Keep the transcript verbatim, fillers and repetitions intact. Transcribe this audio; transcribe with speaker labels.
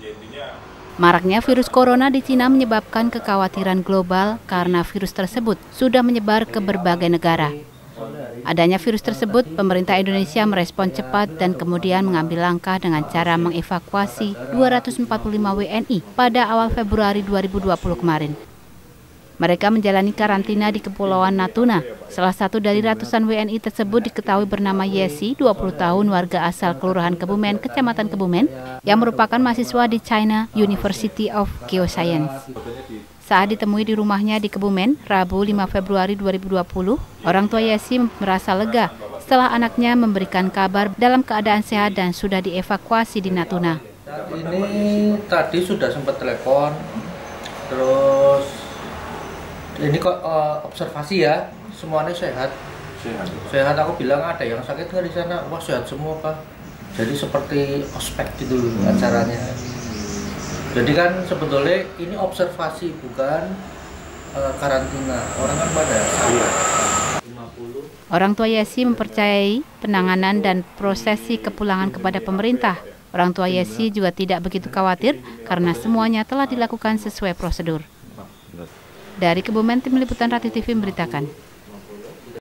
Speaker 1: Maraknya virus corona di Cina menyebabkan kekhawatiran global karena virus tersebut sudah menyebar ke berbagai negara. Adanya virus tersebut, pemerintah Indonesia merespon cepat dan kemudian mengambil langkah dengan cara mengevakuasi dua ratus empat puluh lima W N I pada awal Februari dua ribu dua puluh kemarin. Mereka menjalani karantina di Kepulauan Natuna. Salah satu dari ratusan W N I tersebut diketahui bernama Yesi, dua puluh tahun, warga asal Kelurahan Kebumen, Kecamatan Kebumen, yang merupakan mahasiswa di China University of Geoscience. Saat ditemui di rumahnya di Kebumen, Rabu lima Februari dua ribu dua puluh, orang tua Yesi merasa lega setelah anaknya memberikan kabar dalam keadaan sehat dan sudah dievakuasi di Natuna.
Speaker 2: Ini tadi sudah sempat telepon, terus ini kok uh, observasi ya, semuanya sehat. Sehat. Sehat, aku bilang ada yang sakit nggak di sana? Wah, sehat semua, Pak. Jadi seperti ospek gitu acaranya. Jadi kan sebetulnya ini observasi, bukan uh, karantina. Orang kan pada lima puluh.
Speaker 1: Orang tua Yesi mempercayai penanganan dan prosesi kepulangan kepada pemerintah. Orang tua Yesi juga tidak begitu khawatir karena semuanya telah dilakukan sesuai prosedur. Dari Kebumen, Tim Liputan Rati T V memberitakan.